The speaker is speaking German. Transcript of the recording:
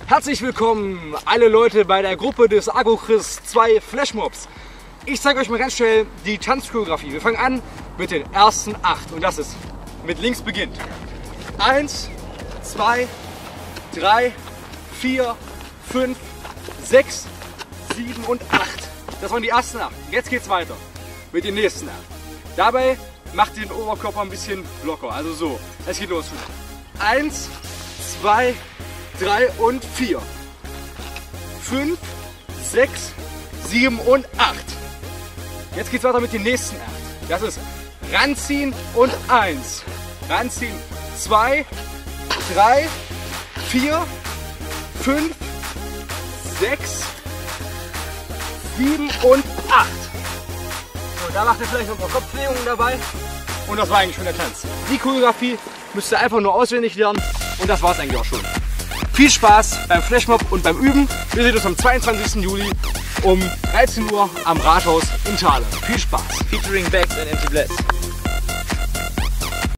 Herzlich willkommen alle Leute bei der Gruppe des Agro-Chris 2 Flashmobs. Ich zeige euch mal ganz schnell die Tanzchoreografie. Wir fangen an mit den ersten 8 und das ist mit links beginnt. 1, 2, 3, 4, 5, 6, 7 und 8. Das waren die ersten 8. Jetzt geht's weiter mit den nächsten 8. Dabei macht den Oberkörper ein bisschen locker, also so. Es geht los. 1, 2, 3 und 4. 5, 6, 7 und 8. Jetzt geht's weiter mit den nächsten 8. Das ist ranziehen und 1. Ranziehen 2, 3, 4, 5, 6, 7 und 8. So, da macht ihr vielleicht noch ein paar Kopfbewegungen dabei. Und das war eigentlich schon der Tanz. Die Choreografie müsst ihr einfach nur auswendig lernen. Und das war es eigentlich auch schon. Viel Spaß beim Flashmob und beim Üben. Wir sehen uns am 22. Juli um 13 Uhr am Rathaus in Thale. Viel Spaß. Featuring Bags and Empty Blades.